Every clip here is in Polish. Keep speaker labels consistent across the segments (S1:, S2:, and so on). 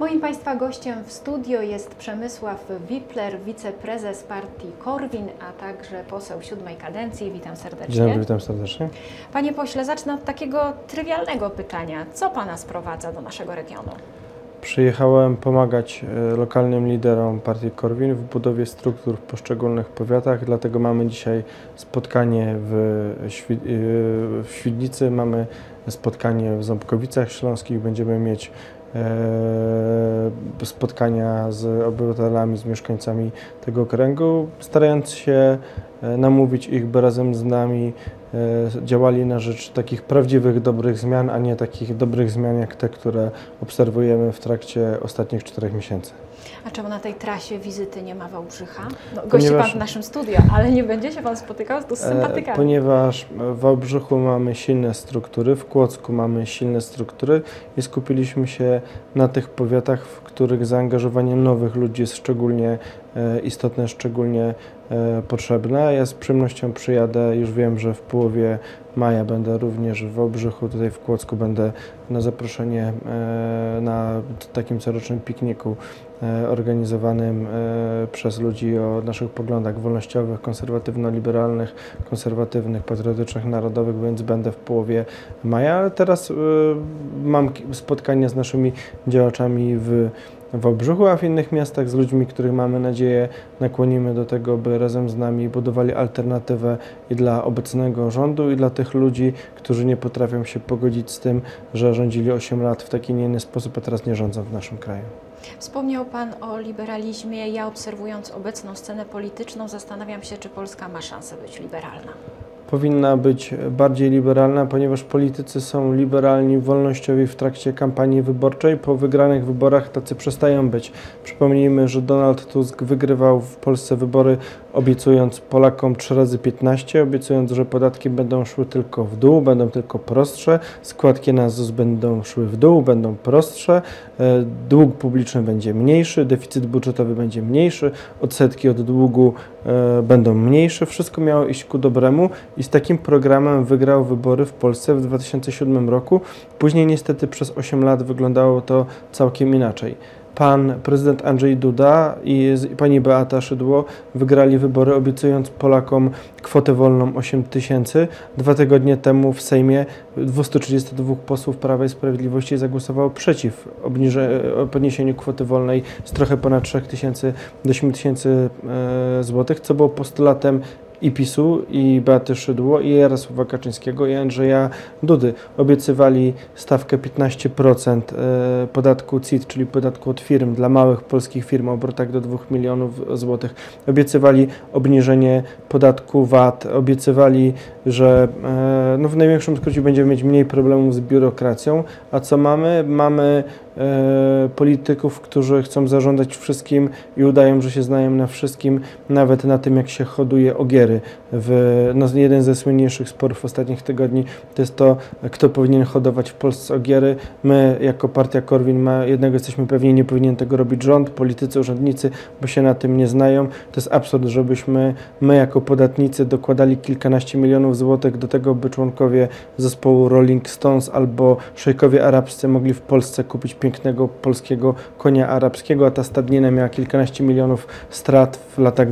S1: Moim Państwa gościem w studio jest Przemysław Wipler, wiceprezes partii Korwin, a także poseł 7. kadencji. Witam serdecznie.
S2: Dzień dobry, witam serdecznie.
S1: Panie pośle, zacznę od takiego trywialnego pytania. Co Pana sprowadza do naszego regionu?
S2: Przyjechałem pomagać lokalnym liderom partii Korwin w budowie struktur w poszczególnych powiatach, dlatego mamy dzisiaj spotkanie w Świdnicy, mamy spotkanie w Ząbkowicach Śląskich, będziemy mieć spotkania z obywatelami, z mieszkańcami tego okręgu, starając się namówić ich, by razem z nami działali na rzecz takich prawdziwych, dobrych zmian, a nie takich dobrych zmian jak te, które obserwujemy w trakcie ostatnich 4 miesięcy.
S1: A czemu na tej trasie wizyty nie ma Wałbrzycha? No, gości Pan w naszym studio, ale nie będzie się Pan spotykał tu z sympatykami.
S2: Ponieważ w Wałbrzychu mamy silne struktury, w Kłodzku mamy silne struktury i skupiliśmy się na tych powiatach, w których zaangażowanie nowych ludzi jest szczególnie istotne, szczególnie potrzebne. Ja z przyjemnością przyjadę, już wiem, że w połowie maja będę również w Wałbrzychu, tutaj w Kłodzku będę na zaproszenie na takim corocznym pikniku organizowanym przez ludzi o naszych poglądach wolnościowych, konserwatywno-liberalnych, konserwatywnych, patriotycznych, narodowych, więc będę w połowie maja. Ale teraz mam spotkania z naszymi działaczami w Wałbrzychu, a w innych miastach z ludźmi, których mamy nadzieję nakłonimy do tego, by razem z nami budowali alternatywę i dla obecnego rządu, i dla tych ludzi, którzy nie potrafią się pogodzić z tym, że rządzili 8 lat w taki, nie inny sposób, a teraz nie rządzą w naszym kraju.
S1: Wspomniał Pan o liberalizmie. Ja, obserwując obecną scenę polityczną, zastanawiam się, czy Polska ma szansę być liberalna.
S2: Powinna być bardziej liberalna, ponieważ politycy są liberalni, wolnościowi w trakcie kampanii wyborczej. Po wygranych wyborach tacy przestają być. Przypomnijmy, że Donald Tusk wygrywał w Polsce wybory, obiecując Polakom 3 razy 15, obiecując, że podatki będą szły tylko w dół, będą tylko prostsze, składki na ZUS będą szły w dół, będą prostsze, dług publiczny będzie mniejszy, deficyt budżetowy będzie mniejszy, odsetki od długu będą mniejsze. Wszystko miało iść ku dobremu i z takim programem wygrał wybory w Polsce w 2007 roku. Później niestety przez 8 lat wyglądało to całkiem inaczej. Pan prezydent Andrzej Duda i pani Beata Szydło wygrali wybory, obiecując Polakom kwotę wolną 8 000. 2 tygodnie temu w Sejmie 232 posłów Prawa i Sprawiedliwości zagłosowało przeciw podniesieniu kwoty wolnej z trochę ponad 3 000 do 8 000 złotych, co było postulatem i PiS-u, i Beaty Szydło, i Jarosława Kaczyńskiego, i Andrzeja Dudy. Obiecywali stawkę 15% podatku CIT, czyli podatku od firm dla małych polskich firm o obrotach do 2 milionów złotych. Obiecywali obniżenie podatku VAT, obiecywali, że no w największym skrócie będziemy mieć mniej problemów z biurokracją. A co mamy? Mamy polityków, którzy chcą zarządzać wszystkim i udają, że się znają na wszystkim, nawet na tym, jak się hoduje ogiery. Jeden ze słynniejszych sporów ostatnich tygodni to jest to, kto powinien hodować w Polsce ogiery. My, jako partia Korwin, jednego jesteśmy pewni, nie powinien tego robić rząd, politycy, urzędnicy, bo się na tym nie znają. To jest absurd, żebyśmy my, jako podatnicy, dokładali kilkanaście milionów złotych do tego, by członkowie zespołu Rolling Stones albo szejkowie arabscy mogli w Polsce kupić pięknego polskiego konia arabskiego, a ta stadnina miała kilkanaście milionów strat w latach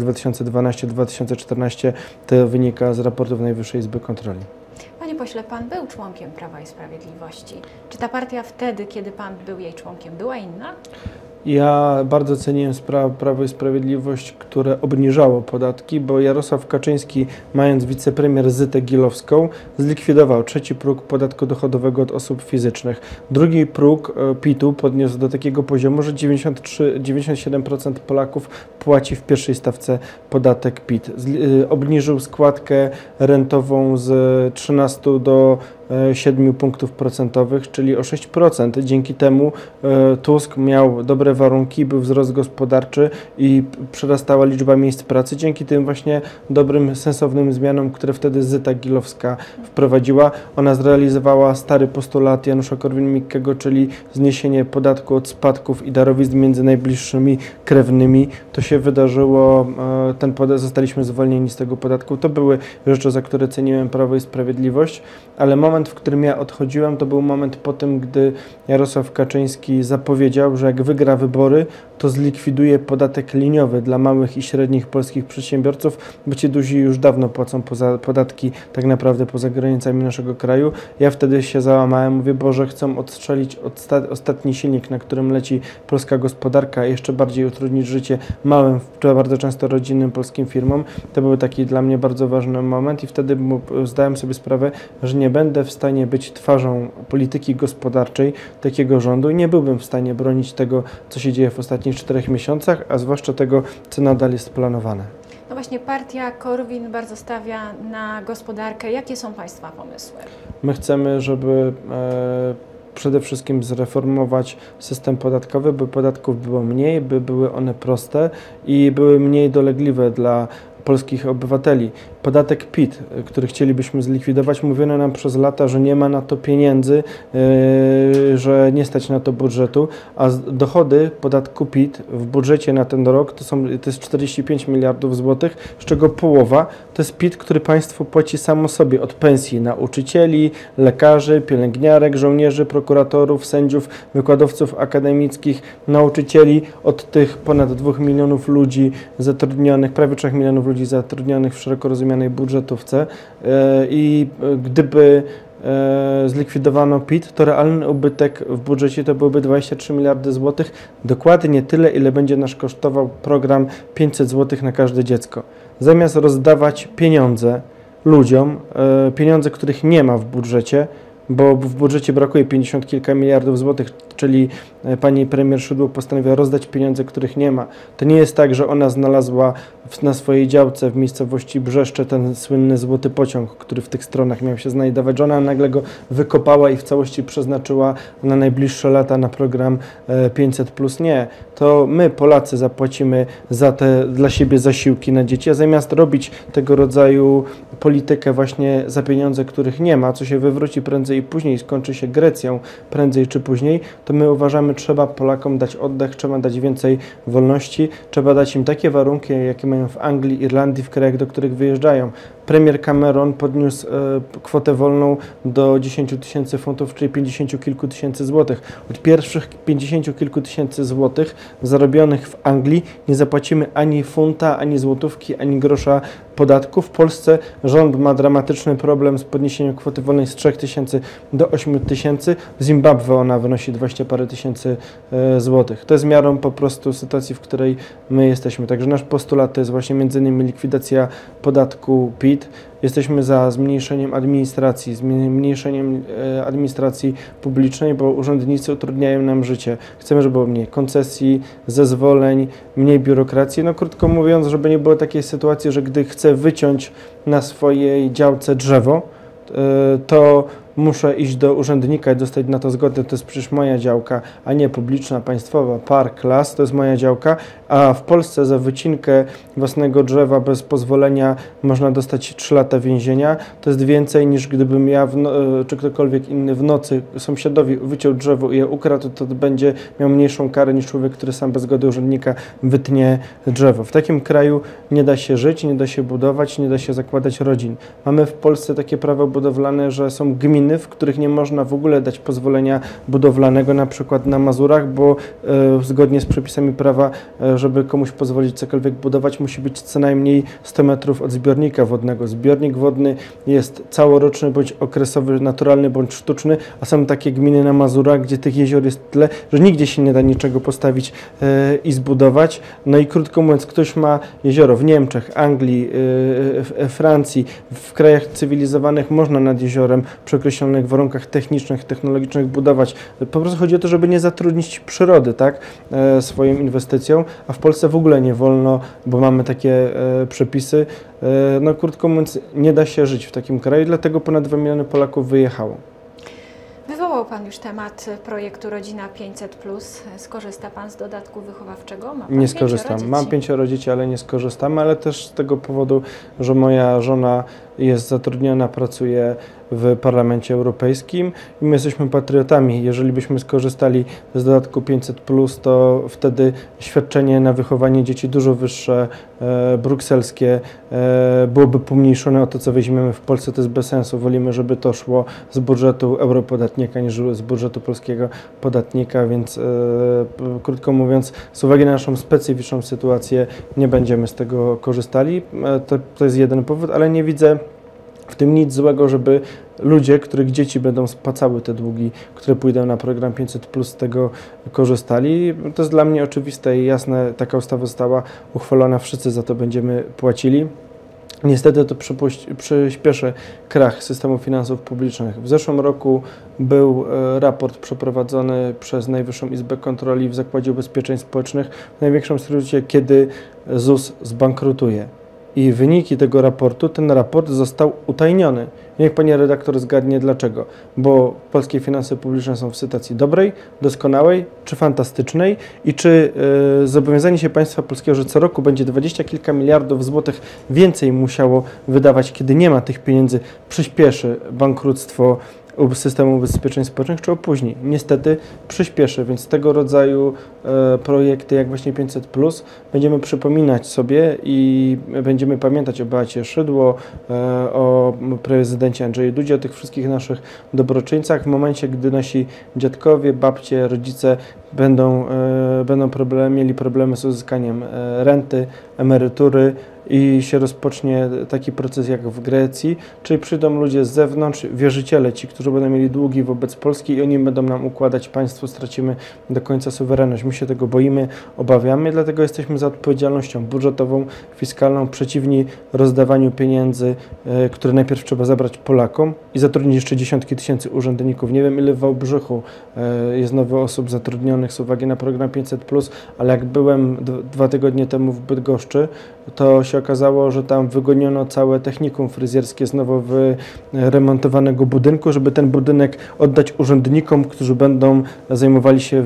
S2: 2012-2014. To wynika z raportów Najwyższej Izby Kontroli.
S1: Panie pośle, Pan był członkiem Prawa i Sprawiedliwości. Czy ta partia wtedy, kiedy Pan był jej członkiem, była inna?
S2: Ja bardzo ceniłem Prawo i Sprawiedliwość, które obniżało podatki, bo Jarosław Kaczyński, mając wicepremier Zytę Gilowską, zlikwidował 3. próg podatku dochodowego od osób fizycznych. 2. próg PIT-u podniósł do takiego poziomu, że 97% Polaków płaci w pierwszej stawce podatek PIT. Obniżył składkę rentową z 13 do 7 punktów procentowych, czyli o 6%. Dzięki temu Tusk miał dobre warunki, był wzrost gospodarczy i przyrastała liczba miejsc pracy. Dzięki tym właśnie dobrym, sensownym zmianom, które wtedy Zyta Gilowska wprowadziła. Ona zrealizowała stary postulat Janusza Korwin-Mikkego, czyli zniesienie podatku od spadków i darowizn między najbliższymi krewnymi. To się wydarzyło, zostaliśmy zwolnieni z tego podatku. To były rzeczy, za które ceniłem Prawo i Sprawiedliwość, ale moment, moment, w którym ja odchodziłem, to był moment po tym, gdy Jarosław Kaczyński zapowiedział, że jak wygra wybory, to zlikwiduje podatek liniowy dla małych i średnich polskich przedsiębiorców, bo ci duzi już dawno płacą podatki tak naprawdę poza granicami naszego kraju. Ja wtedy się załamałem, mówię, Boże, chcą odstrzelić ostatni silnik, na którym leci polska gospodarka, jeszcze bardziej utrudnić życie małym, bardzo często rodzinnym polskim firmom. To był taki dla mnie bardzo ważny moment i wtedy zdałem sobie sprawę, że nie będę w stanie być twarzą polityki gospodarczej takiego rządu i nie byłbym w stanie bronić tego, co się dzieje w ostatnich 4 miesiącach, a zwłaszcza tego, co nadal jest planowane.
S1: No właśnie, partia Korwin bardzo stawia na gospodarkę. Jakie są Państwa pomysły?
S2: My chcemy, żeby przede wszystkim zreformować system podatkowy, by podatków było mniej, by były one proste i były mniej dolegliwe dla polskich obywateli. Podatek PIT, który chcielibyśmy zlikwidować, mówiono nam przez lata, że nie ma na to pieniędzy, że nie stać na to budżetu, a dochody podatku PIT w budżecie na ten rok to jest 45 miliardów złotych, z czego połowa to jest PIT, który państwo płaci samo sobie od pensji nauczycieli, lekarzy, pielęgniarek, żołnierzy, prokuratorów, sędziów, wykładowców akademickich, nauczycieli, od tych ponad 2 milionów ludzi zatrudnionych, prawie 3 milionów ludzi zatrudnionych w szeroko rozumianej budżetówce i gdyby zlikwidowano PIT, to realny ubytek w budżecie to byłby 23 miliardy złotych, dokładnie tyle, ile będzie nas kosztował program 500 złotych na każde dziecko. Zamiast rozdawać pieniądze ludziom, pieniądze, których nie ma w budżecie, bo w budżecie brakuje 50 kilka miliardów złotych, czyli pani premier Szydło postanowiła rozdać pieniądze, których nie ma. To nie jest tak, że ona znalazła na swojej działce w miejscowości Brzeszcze ten słynny złoty pociąg, który w tych stronach miał się znajdować, że ona nagle go wykopała i w całości przeznaczyła na najbliższe lata na program 500+. Nie, to my Polacy zapłacimy za te dla siebie zasiłki na dzieci, a zamiast robić tego rodzaju politykę właśnie za pieniądze, których nie ma, co się wywróci prędzej i później, skończy się Grecją prędzej czy później, to my uważamy, trzeba Polakom dać oddech, trzeba dać więcej wolności, trzeba dać im takie warunki, jakie mają w Anglii, Irlandii, w krajach, do których wyjeżdżają. Premier Cameron podniósł kwotę wolną do 10 000 funtów, czyli 50 kilku tysięcy złotych. Od pierwszych 50 kilku tysięcy złotych zarobionych w Anglii nie zapłacimy ani funta, ani złotówki, ani grosza podatku. W Polsce rząd ma dramatyczny problem z podniesieniem kwoty wolnej z 3 000 do 8 000. W Zimbabwe ona wynosi 20 parę tysięcy złotych. To jest miarą po prostu sytuacji, w której my jesteśmy. Także nasz postulat to jest właśnie m.in. likwidacja podatku PIT. Jesteśmy za zmniejszeniem administracji publicznej, bo urzędnicy utrudniają nam życie. Chcemy, żeby było mniej koncesji, zezwoleń, mniej biurokracji. No krótko mówiąc, żeby nie było takiej sytuacji, że gdy chcę wyciąć na swojej działce drzewo, to muszę iść do urzędnika i dostać na to zgodę, to jest przecież moja działka, a nie publiczna, państwowa, park, las, to jest moja działka, a w Polsce za wycinkę własnego drzewa bez pozwolenia można dostać 3 lata więzienia. To jest więcej niż gdybym ja czy ktokolwiek inny w nocy sąsiadowi wyciął drzewo i je ukradł, to będzie miał mniejszą karę niż człowiek, który sam bez zgody urzędnika wytnie drzewo. W takim kraju nie da się żyć, nie da się budować, nie da się zakładać rodzin. Mamy w Polsce takie prawo budowlane, że są gminy, w których nie można w ogóle dać pozwolenia budowlanego, na przykład na Mazurach, bo zgodnie z przepisami prawa, żeby komuś pozwolić cokolwiek budować, musi być co najmniej 100 metrów od zbiornika wodnego. Zbiornik wodny jest całoroczny, bądź okresowy, naturalny, bądź sztuczny, a są takie gminy na Mazurach, gdzie tych jezior jest tyle, że nigdzie się nie da niczego postawić i zbudować. No i krótko mówiąc, ktoś ma jezioro w Niemczech, Anglii, Francji, w krajach cywilizowanych można nad jeziorem przy określonych warunkach technicznych, technologicznych budować. Po prostu chodzi o to, żeby nie zatrudnić przyrody, tak, swoją inwestycją, a w Polsce w ogóle nie wolno, bo mamy takie przepisy. No krótko mówiąc, nie da się żyć w takim kraju, dlatego ponad 2 miliony Polaków wyjechało.
S1: Wywołał Pan już temat projektu Rodzina 500+. Skorzysta Pan z dodatku wychowawczego? Ma pan
S2: nie skorzystam. Mam 5 dzieci, ale nie skorzystam, ale też z tego powodu, że moja żona jest zatrudniona, pracuje w Parlamencie Europejskim i my jesteśmy patriotami. Jeżeli byśmy skorzystali z dodatku 500+, to wtedy świadczenie na wychowanie dzieci dużo wyższe, brukselskie, byłoby pomniejszone o to, co weźmiemy w Polsce. To jest bez sensu. Wolimy, żeby to szło z budżetu europodatnika niż z budżetu polskiego podatnika, więc krótko mówiąc, z uwagi na naszą specyficzną sytuację nie będziemy z tego korzystali. To jest jeden powód, ale nie widzę w tym nic złego, żeby ludzie, których dzieci będą spłacały te długi, które pójdą na program 500+, z tego korzystali. To jest dla mnie oczywiste i jasne. Taka ustawa została uchwalona, wszyscy za to będziemy płacili. Niestety to przyspieszy krach systemu finansów publicznych. W zeszłym roku był raport przeprowadzony przez Najwyższą Izbę Kontroli w Zakładzie Ubezpieczeń Społecznych w największym skrócie, kiedy ZUS zbankrutuje. I wyniki tego raportu, ten raport został utajniony. Niech pani redaktor zgadnie dlaczego. Bo polskie finanse publiczne są w sytuacji dobrej, doskonałej czy fantastycznej i czy zobowiązanie się państwa polskiego, że co roku będzie 20 kilka miliardów złotych więcej musiało wydawać, kiedy nie ma tych pieniędzy, przyspieszy bankructwo systemu ubezpieczeń społecznych, czy opóźni. Niestety przyspieszy, więc tego rodzaju projekty jak właśnie 500+, będziemy przypominać sobie i będziemy pamiętać o Beacie Szydło, o prezydencie Andrzeju Dudzie, o tych wszystkich naszych dobroczyńcach w momencie, gdy nasi dziadkowie, babcie, rodzice będą mieli problemy z uzyskaniem renty, emerytury i się rozpocznie taki proces jak w Grecji, czyli przyjdą ludzie z zewnątrz, wierzyciele, ci, którzy będą mieli długi wobec Polski i oni będą nam układać państwo, stracimy do końca suwerenność. My się tego boimy, obawiamy, dlatego jesteśmy za odpowiedzialnością budżetową, fiskalną, przeciwni rozdawaniu pieniędzy, które najpierw trzeba zabrać Polakom i zatrudnić jeszcze dziesiątki tysięcy urzędników. Nie wiem, ile w Wałbrzychu jest nowych osób zatrudnionych z uwagi na program 500+, ale jak byłem 2 tygodnie temu w Bydgoszczy, to się okazało, że tam wygoniono całe technikum fryzjerskie z nowo wyremontowanego budynku, żeby ten budynek oddać urzędnikom, którzy będą zajmowali się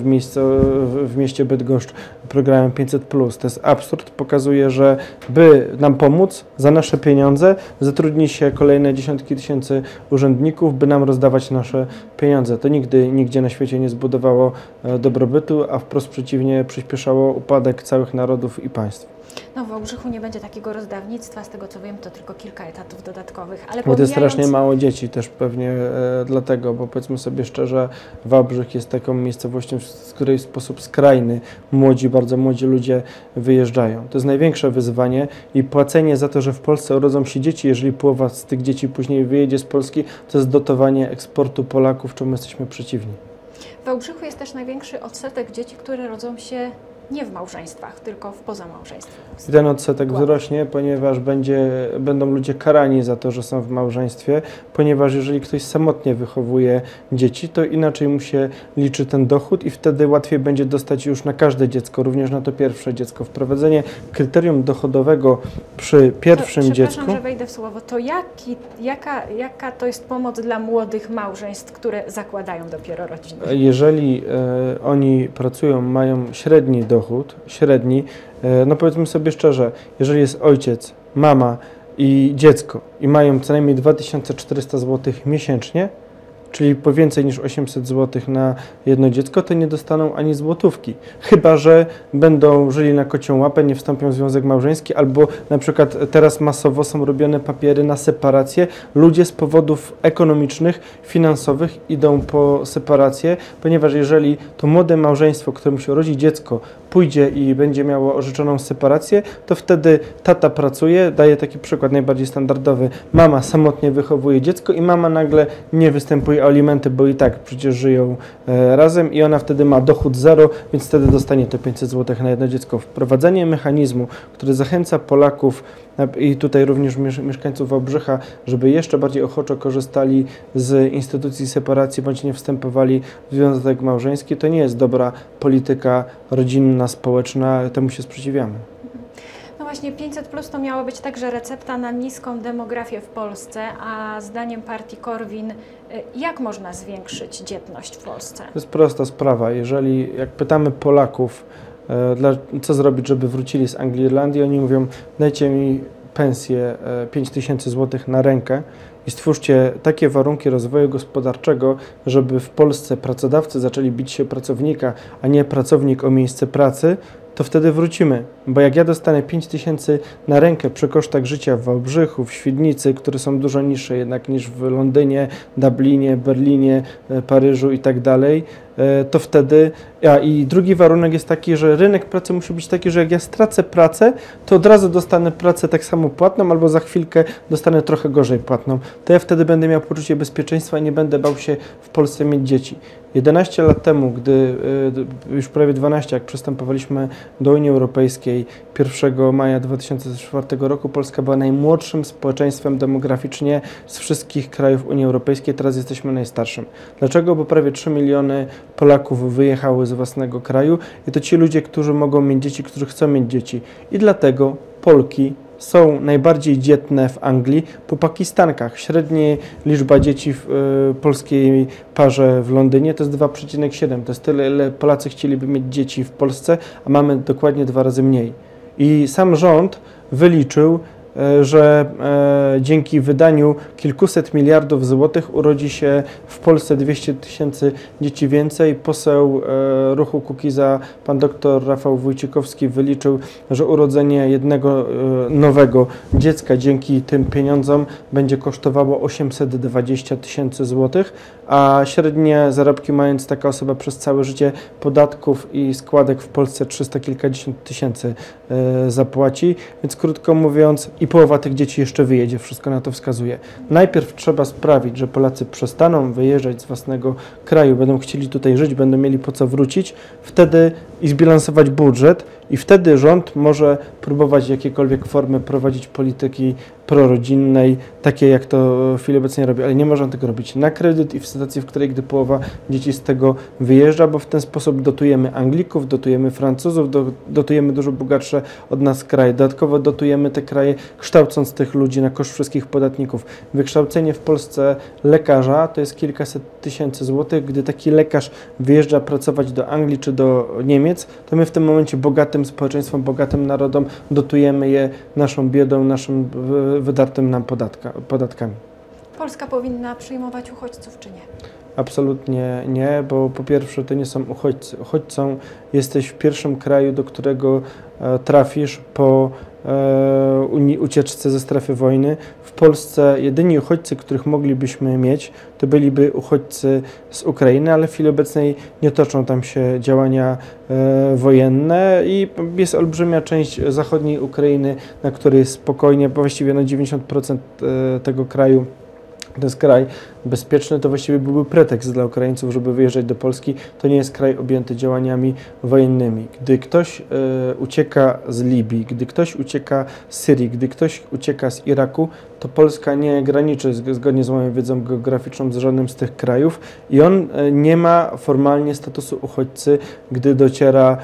S2: w mieście Bydgoszcz programem 500+. To jest absurd, pokazuje, że by nam pomóc, za nasze pieniądze zatrudni się kolejne dziesiątki tysięcy urzędników, by nam rozdawać nasze pieniądze. To nigdy nigdzie na świecie nie zbudowało dobrobytu, a wprost przeciwnie przyspieszało upadek całych narodów i państw.
S1: No w Wałbrzychu nie będzie takiego rozdawnictwa, z tego co wiem, to tylko kilka etatów dodatkowych, ale
S2: bo to jest strasznie mało dzieci też pewnie dlatego, bo powiedzmy sobie szczerze, Wałbrzych jest taką miejscowością, z której w sposób skrajny bardzo młodzi ludzie wyjeżdżają. To jest największe wyzwanie i płacenie za to, że w Polsce urodzą się dzieci, jeżeli połowa z tych dzieci później wyjedzie z Polski, to jest dotowanie eksportu Polaków, czemu jesteśmy przeciwni.
S1: W Wałbrzychu jest też największy odsetek dzieci, które rodzą się nie w małżeństwach, tylko w pozamałżeństwach.
S2: I ten odsetek wzrośnie, ponieważ będą ludzie karani za to, że są w małżeństwie, ponieważ jeżeli ktoś samotnie wychowuje dzieci, to inaczej mu się liczy ten dochód i wtedy łatwiej będzie dostać już na każde dziecko, również na to pierwsze dziecko. Wprowadzenie kryterium dochodowego przy pierwszym dziecku...
S1: Przepraszam, że wejdę w słowo. To jaka to jest pomoc dla młodych małżeństw, które zakładają dopiero rodzinę?
S2: Jeżeli oni pracują, mają średni dochód, no powiedzmy sobie szczerze, jeżeli jest ojciec, mama i dziecko i mają co najmniej 2400 zł miesięcznie, czyli po więcej niż 800 zł na jedno dziecko, to nie dostaną ani złotówki. Chyba że będą żyli na kocią łapę, nie wstąpią w związek małżeński, albo na przykład teraz masowo są robione papiery na separację. Ludzie z powodów ekonomicznych, finansowych idą po separację, ponieważ jeżeli to młode małżeństwo, któremu się rodzi dziecko, pójdzie i będzie miało orzeczoną separację, to wtedy tata pracuje, daje taki przykład najbardziej standardowy, mama samotnie wychowuje dziecko i mama nagle nie występuje o alimenty, bo i tak przecież żyją razem i ona wtedy ma dochód zero, więc wtedy dostanie te 500 zł na jedno dziecko. Wprowadzenie mechanizmu, który zachęca Polaków i tutaj również mieszkańców Wałbrzycha, żeby jeszcze bardziej ochoczo korzystali z instytucji separacji bądź nie wstępowali w związek małżeński, to nie jest dobra polityka rodzinna, społeczna, temu się sprzeciwiamy.
S1: No właśnie 500+ to miała być także recepta na niską demografię w Polsce, a zdaniem partii Korwin jak można zwiększyć dzietność w Polsce?
S2: To jest prosta sprawa. Jak pytamy Polaków, co zrobić, żeby wrócili z Anglii, Irlandii, oni mówią, dajcie mi pensję 5000 zł na rękę i stwórzcie takie warunki rozwoju gospodarczego, żeby w Polsce pracodawcy zaczęli bić się o pracownika, a nie pracownik o miejsce pracy, to wtedy wrócimy. Bo jak ja dostanę 5000 na rękę przy kosztach życia w Wałbrzychu, w Świdnicy, które są dużo niższe jednak niż w Londynie, Dublinie, Berlinie, Paryżu i tak dalej, to wtedy... I drugi warunek jest taki, że rynek pracy musi być taki, że jak ja stracę pracę, to od razu dostanę pracę tak samo płatną, albo za chwilkę dostanę trochę gorzej płatną. To ja wtedy będę miał poczucie bezpieczeństwa i nie będę bał się w Polsce mieć dzieci. 11 lat temu, gdy już prawie 12, jak przystępowaliśmy do Unii Europejskiej, 1 maja 2004 roku Polska była najmłodszym społeczeństwem demograficznie z wszystkich krajów Unii Europejskiej, teraz jesteśmy najstarszym. Dlaczego? Bo prawie 3 miliony Polaków wyjechały z własnego kraju i to ci ludzie, którzy mogą mieć dzieci, którzy chcą mieć dzieci. I dlatego Polki są najbardziej dzietne w Anglii po Pakistankach. Średnia liczba dzieci w polskiej parze w Londynie to jest 2,7. To jest tyle, ile Polacy chcieliby mieć dzieci w Polsce, a mamy dokładnie 2 razy mniej. I sam rząd wyliczył, że dzięki wydaniu kilkuset miliardów złotych urodzi się w Polsce 200 000 dzieci więcej. Poseł ruchu Kukiza, pan doktor Rafał Wójcikowski wyliczył, że urodzenie jednego nowego dziecka dzięki tym pieniądzom będzie kosztowało 820 000 złotych, a średnie zarobki mając taka osoba przez całe życie podatków i składek w Polsce 300 kilkadziesiąt tysięcy zapłaci, więc krótko mówiąc i połowa tych dzieci jeszcze wyjedzie, wszystko na to wskazuje. Najpierw trzeba sprawić, że Polacy przestaną wyjeżdżać z własnego kraju, będą chcieli tutaj żyć, będą mieli po co wrócić, wtedy i zbilansować budżet i wtedy rząd może próbować jakiekolwiek formy prowadzić polityki prorodzinnej, takie jak to w chwili obecnej robi, ale nie można tego robić na kredyt i w sytuacji, w której gdy połowa dzieci z tego wyjeżdża, bo w ten sposób dotujemy Anglików, dotujemy Francuzów, dotujemy dużo bogatsze od nas kraje. Dodatkowo dotujemy te kraje, kształcąc tych ludzi na koszt wszystkich podatników. Wykształcenie w Polsce lekarza to jest kilkaset tysięcy złotych. Gdy taki lekarz wyjeżdża pracować do Anglii czy do Niemiec, to my w tym momencie bogatym społeczeństwom, bogatym narodom dotujemy je naszą biedą, naszym wydartym nam podatkami.
S1: Polska powinna przyjmować uchodźców, czy nie?
S2: Absolutnie nie, bo po pierwsze to nie są uchodźcy. Uchodźcą jesteś w pierwszym kraju, do którego trafisz po ucieczce ze strefy wojny. W Polsce jedyni uchodźcy, których moglibyśmy mieć, to byliby uchodźcy z Ukrainy, ale w chwili obecnej nie toczą tam się działania wojenne i jest olbrzymia część zachodniej Ukrainy, na której jest spokojnie, bo właściwie 90% tego kraju to jest kraj bezpieczny, to właściwie byłby pretekst dla Ukraińców, żeby wyjeżdżać do Polski. To nie jest kraj objęty działaniami wojennymi. Gdy ktoś ucieka z Libii, gdy ktoś ucieka z Syrii, gdy ktoś ucieka z Iraku, to Polska nie graniczy zgodnie z moją wiedzą geograficzną z żadnym z tych krajów i on nie ma formalnie statusu uchodźcy, gdy dociera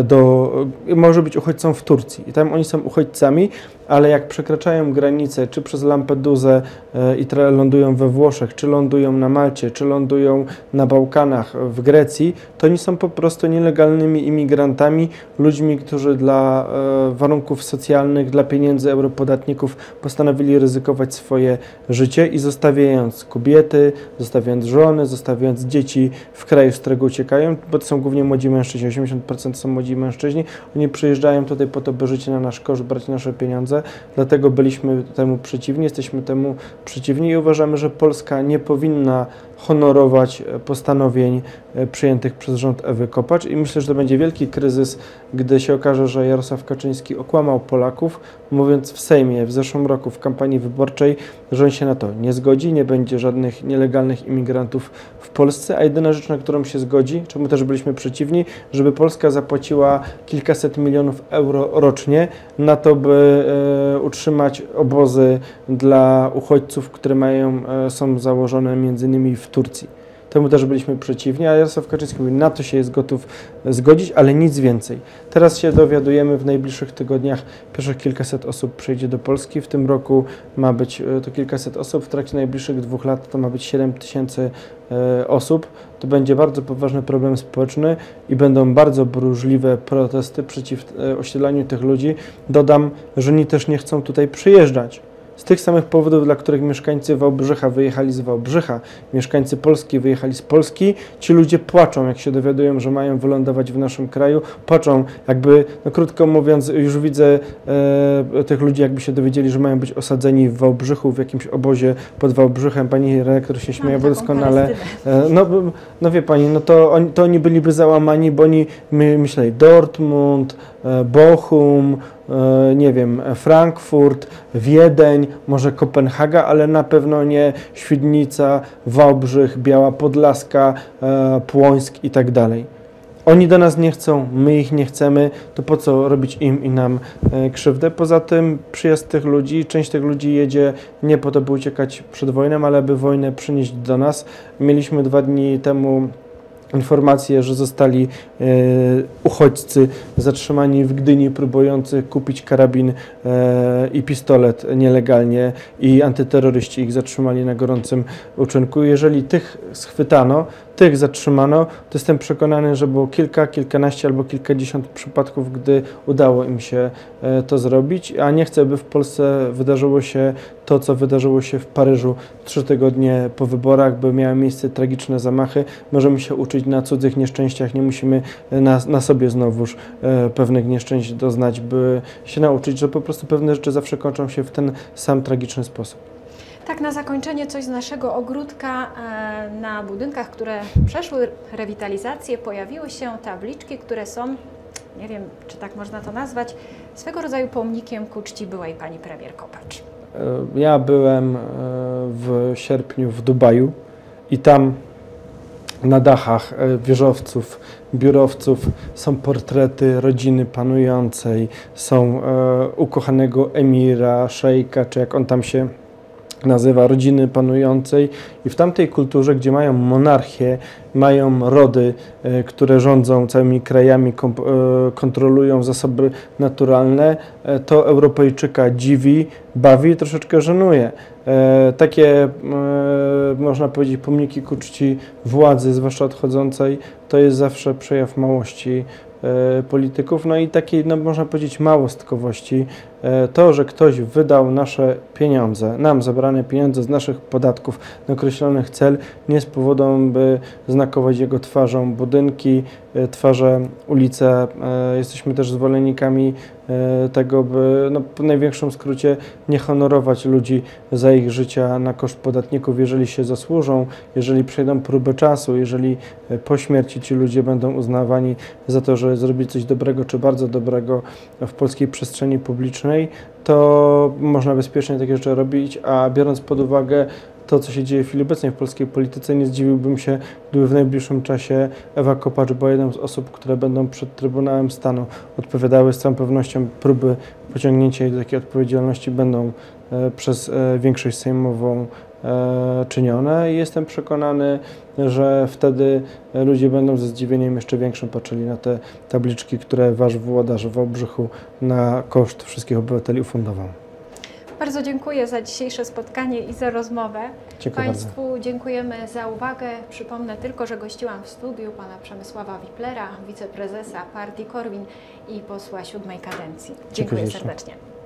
S2: może być uchodźcą w Turcji i tam oni są uchodźcami, ale jak przekraczają granicę, czy przez Lampedusę i lądują we Włoszech, czy lądują na Malcie, czy lądują na Bałkanach, w Grecji, to oni są po prostu nielegalnymi imigrantami, ludźmi, którzy dla warunków socjalnych, dla pieniędzy europodatników postanowili ryzykować swoje życie i zostawiając kobiety, zostawiając żony, zostawiając dzieci w kraju, z którego uciekają, bo to są głównie młodzi mężczyźni, 80% są młodzi mężczyźni, oni przyjeżdżają tutaj po to, by żyć na nasz koszt, brać nasze pieniądze, dlatego byliśmy temu przeciwni, jesteśmy temu przeciwni i uważamy, że Polska nie powinna honorować postanowień przyjętych przez rząd Ewy Kopacz i myślę, że to będzie wielki kryzys, gdy się okaże, że Jarosław Kaczyński okłamał Polaków, mówiąc w Sejmie w zeszłym roku w kampanii wyborczej, że on się na to nie zgodzi, nie będzie żadnych nielegalnych imigrantów w Polsce, a jedyna rzecz, na którą się zgodzi, czemu też byliśmy przeciwni, żeby Polska zapłaciła kilkaset milionów euro rocznie na to, by utrzymać obozy dla uchodźców, które są założone między innymi w Turcji. Temu też byliśmy przeciwni, a Jarosław Kaczyński mówi, na to się jest gotów zgodzić, ale nic więcej. Teraz się dowiadujemy, w najbliższych tygodniach pierwszych kilkaset osób przyjdzie do Polski. W tym roku ma być to kilkaset osób, w trakcie najbliższych 2 lat to ma być 7 000 osób. To będzie bardzo poważny problem społeczny i będą bardzo burzliwe protesty przeciw osiedlaniu tych ludzi. Dodam, że oni też nie chcą tutaj przyjeżdżać. Z tych samych powodów, dla których mieszkańcy Wałbrzycha wyjechali z Wałbrzycha, mieszkańcy Polski wyjechali z Polski, ci ludzie płaczą, jak się dowiadują, że mają wylądować w naszym kraju, płaczą, jakby, no krótko mówiąc, już widzę tych ludzi, jakby się dowiedzieli, że mają być osadzeni w Wałbrzychu, w jakimś obozie pod Wałbrzychem. Pani redaktor się śmieje, bo doskonale, no wie pani, no to oni byliby załamani, bo oni myśleli Dortmund, Bochum, nie wiem, Frankfurt, Wiedeń, może Kopenhaga, ale na pewno nie Świdnica, Wałbrzych, Biała Podlaska, Płońsk i tak dalej. Oni do nas nie chcą, my ich nie chcemy, to po co robić im i nam krzywdę? Poza tym przyjazd tych ludzi, część tych ludzi jedzie nie po to, by uciekać przed wojną, ale by wojnę przynieść do nas. Mieliśmy 2 dni temu informację, że zostali uchodźcy zatrzymani w Gdyni, próbujący kupić karabin i pistolet nielegalnie i antyterroryści ich zatrzymali na gorącym uczynku. Jeżeli tych schwytano, tych zatrzymano, to jestem przekonany, że było kilkanaście albo kilkadziesiąt przypadków, gdy udało im się to zrobić, a nie chcę, by w Polsce wydarzyło się to, co wydarzyło się w Paryżu 3 tygodnie po wyborach, by miały miejsce tragiczne zamachy. Możemy się uczyć na cudzych nieszczęściach, nie musimy na sobie znowuż pewnych nieszczęść doznać, by się nauczyć, że po prostu pewne rzeczy zawsze kończą się w ten sam tragiczny sposób.
S1: Tak, na zakończenie coś z naszego ogródka. Na budynkach, które przeszły rewitalizację, pojawiły się tabliczki, które są, nie wiem, czy tak można to nazwać, swego rodzaju pomnikiem ku czci byłej pani premier Kopacz.
S2: Ja byłem w sierpniu w Dubaju i tam na dachach wieżowców, biurowców są portrety rodziny panującej, są ukochanego emira, szejka, czy jak on tam się nazywa, rodziny panującej. I w tamtej kulturze, gdzie mają monarchię, mają rody, które rządzą całymi krajami, kontrolują zasoby naturalne, to Europejczyka dziwi, bawi i troszeczkę żenuje. Takie, można powiedzieć, pomniki ku czci władzy, zwłaszcza odchodzącej, to jest zawsze przejaw małości polityków, no i takiej, no można powiedzieć, małostkowości. To, że ktoś wydał nasze pieniądze, nam zabrane pieniądze z naszych podatków na określony cel, nie jest powodem, by znakować jego twarzą budynki, twarze, ulice. Jesteśmy też zwolennikami tego, by no, w największym skrócie nie honorować ludzi za ich życia na koszt podatników, jeżeli się zasłużą, jeżeli przejdą próbę czasu, jeżeli po śmierci ci ludzie będą uznawani za to, że zrobili coś dobrego czy bardzo dobrego w polskiej przestrzeni publicznej, to można bezpiecznie takie rzeczy robić, a biorąc pod uwagę to, co się dzieje w chwili obecnej w polskiej polityce, nie zdziwiłbym się, gdyby w najbliższym czasie Ewa Kopacz była jedną z osób, które będą przed Trybunałem Stanu odpowiadały. Z całą pewnością próby pociągnięcia jej do takiej odpowiedzialności będą przez większość sejmową czynione i jestem przekonany, że wtedy ludzie będą ze zdziwieniem jeszcze większym patrzyli na te tabliczki, które wasz włodarz w Wałbrzychu na koszt wszystkich obywateli ufundował.
S1: Bardzo dziękuję za dzisiejsze spotkanie i za rozmowę.
S2: Dziękuję
S1: Państwu bardzo. Dziękujemy za uwagę. Przypomnę tylko, że gościłam w studiu pana Przemysława Wiplera, wiceprezesa partii Korwin i posła 7. kadencji. Dziękuję serdecznie.